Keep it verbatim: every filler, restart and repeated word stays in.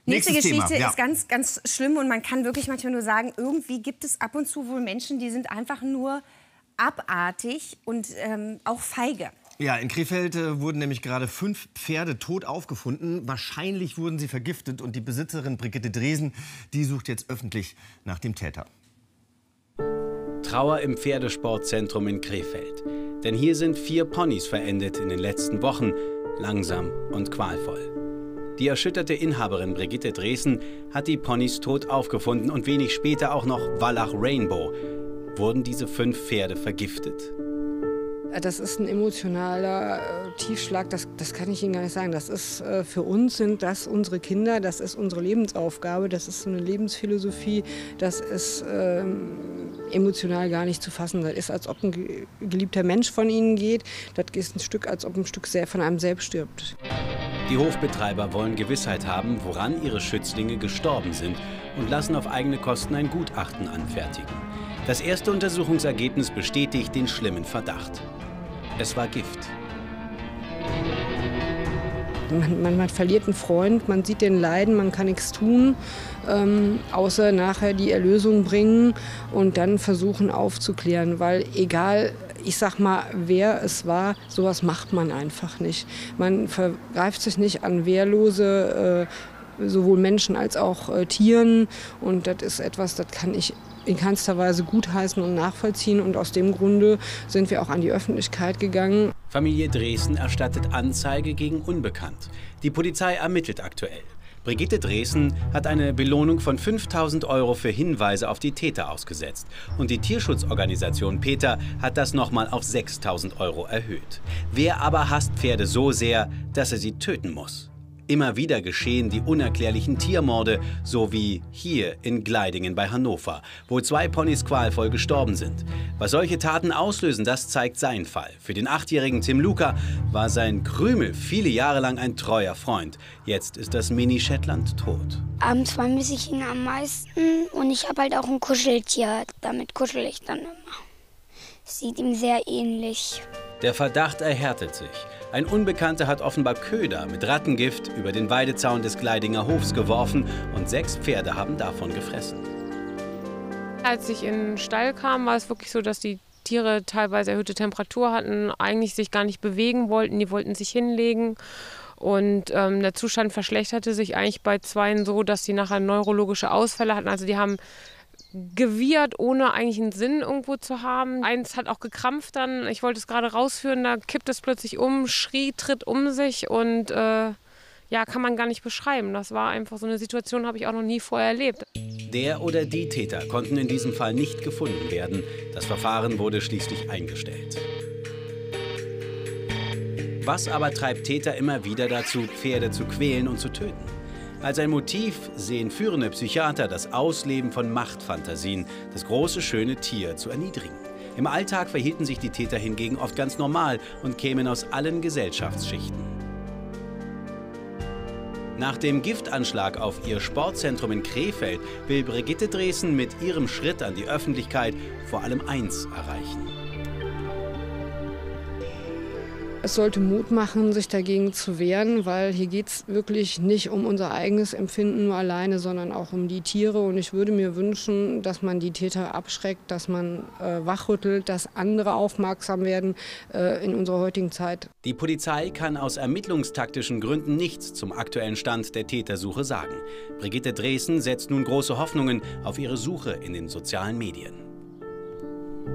Nächste Nächstes Geschichte Thema, ja. ist ganz, ganz schlimm und man kann wirklich manchmal nur sagen, irgendwie gibt es ab und zu wohl Menschen, die sind einfach nur abartig und ähm, auch feige. Ja, in Krefeld äh, wurden nämlich gerade fünf Pferde tot aufgefunden. Wahrscheinlich wurden sie vergiftet und die Besitzerin Brigitte Dresen, die sucht jetzt öffentlich nach dem Täter. Trauer im Pferdesportzentrum in Krefeld. Denn hier sind vier Ponys verendet in den letzten Wochen, langsam und qualvoll. Die erschütterte Inhaberin Brigitte Dresen hat die Ponys tot aufgefunden und wenig später auch noch Wallach Rainbow. Wurden diese fünf Pferde vergiftet? Das ist ein emotionaler äh, Tiefschlag, das, das kann ich Ihnen gar nicht sagen. Das ist, äh, für uns sind das unsere Kinder, das ist unsere Lebensaufgabe, das ist so eine Lebensphilosophie, das ist äh, emotional gar nicht zu fassen. Das ist, als ob ein geliebter Mensch von Ihnen geht, das ist ein Stück, als ob ein Stück von einem selbst stirbt. Die Hofbetreiber wollen Gewissheit haben, woran ihre Schützlinge gestorben sind und lassen auf eigene Kosten ein Gutachten anfertigen. Das erste Untersuchungsergebnis bestätigt den schlimmen Verdacht. Es war Gift. Man, man, man verliert einen Freund, man sieht den leiden, man kann nichts tun, ähm, außer nachher die Erlösung bringen und dann versuchen aufzuklären. Weil egal, ich sag mal, wer es war, sowas macht man einfach nicht. Man vergreift sich nicht an Wehrlose, äh, sowohl Menschen als auch äh, Tieren. Und das ist etwas, das kann ich in keinster Weise gutheißen und nachvollziehen. Und aus dem Grunde sind wir auch an die Öffentlichkeit gegangen. Familie Dresen erstattet Anzeige gegen Unbekannt. Die Polizei ermittelt aktuell. Brigitte Dresen hat eine Belohnung von fünftausend Euro für Hinweise auf die Täter ausgesetzt. Und die Tierschutzorganisation PETA hat das nochmal auf sechstausend Euro erhöht. Wer aber hasst Pferde so sehr, dass er sie töten muss? Immer wieder geschehen die unerklärlichen Tiermorde, so wie hier in Gleidingen bei Hannover, wo zwei Ponys qualvoll gestorben sind. Was solche Taten auslösen, das zeigt sein Fall. Für den achtjährigen Tim Luca war sein Krümel viele Jahre lang ein treuer Freund. Jetzt ist das Mini-Shetland tot. Abends vermisse ich ihn am meisten und ich habe halt auch ein Kuscheltier. Damit kuschel ich dann immer. Sieht ihm sehr ähnlich. Der Verdacht erhärtet sich. Ein Unbekannter hat offenbar Köder mit Rattengift über den Weidezaun des Gleidinger Hofs geworfen und sechs Pferde haben davon gefressen. Als ich in den Stall kam, war es wirklich so, dass die Tiere teilweise erhöhte Temperatur hatten, eigentlich sich gar nicht bewegen wollten, die wollten sich hinlegen. Und ähm, der Zustand verschlechterte sich eigentlich bei zweien so, dass sie nachher neurologische Ausfälle hatten. Also die haben gewirrt, ohne eigentlich einen Sinn irgendwo zu haben. Eins hat auch gekrampft dann, ich wollte es gerade rausführen, da kippt es plötzlich um, schrie, tritt um sich und äh, ja, kann man gar nicht beschreiben. Das war einfach so eine Situation, habe ich auch noch nie vorher erlebt. Der oder die Täter konnten in diesem Fall nicht gefunden werden. Das Verfahren wurde schließlich eingestellt. Was aber treibt Täter immer wieder dazu, Pferde zu quälen und zu töten? Als ein Motiv sehen führende Psychiater das Ausleben von Machtfantasien, das große, schöne Tier zu erniedrigen. Im Alltag verhielten sich die Täter hingegen oft ganz normal und kämen aus allen Gesellschaftsschichten. Nach dem Giftanschlag auf ihr Sportzentrum in Krefeld will Brigitte Dresen mit ihrem Schritt an die Öffentlichkeit vor allem eins erreichen. Es sollte Mut machen, sich dagegen zu wehren, weil hier geht es wirklich nicht um unser eigenes Empfinden nur alleine, sondern auch um die Tiere. Und ich würde mir wünschen, dass man die Täter abschreckt, dass man äh, wachrüttelt, dass andere aufmerksam werden äh, in unserer heutigen Zeit. Die Polizei kann aus ermittlungstaktischen Gründen nichts zum aktuellen Stand der Tätersuche sagen. Brigitte Dresen setzt nun große Hoffnungen auf ihre Suche in den sozialen Medien.